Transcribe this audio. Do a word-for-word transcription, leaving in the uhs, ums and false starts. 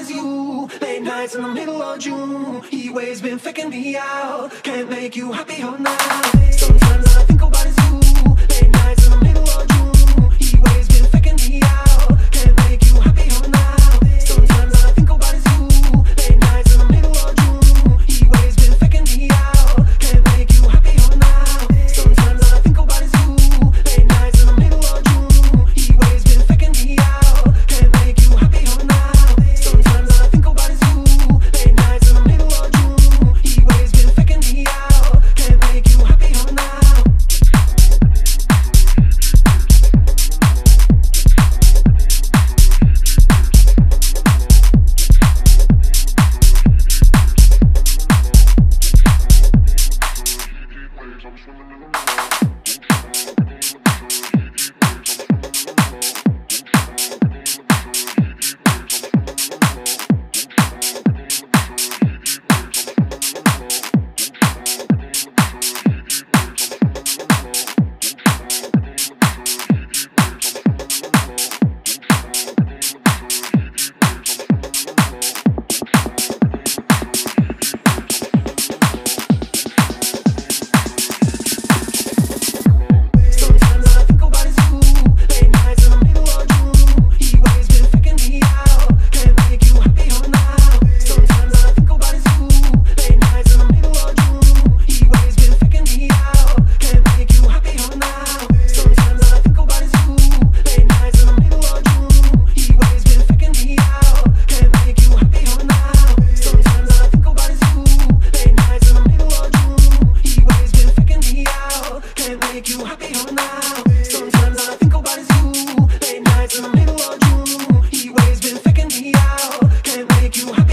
is you. Late nights in the middle of June. Heat waves been faking me out. Can't make you happy or not. Sometimes I think about is you. Late nights in the middle of June. Heat waves been faking me out. Can't make you happy or not. Sometimes I think about is you. Late nights in the middle of June. Heat waves been faking me out. Can't make you happy or not. Sometimes I think about is you. Late nights in the middle of June. Heat waves been faking me out. Can't make you happy or not. Sometimes I think about is you. Late nights in the middle of June. Heat waves been faking me out. Can't make you happy or not. Make you happy or not. Sometimes I think about is you. Late nights in the middle of June. Heat waves been faking me out. Can't make you happy.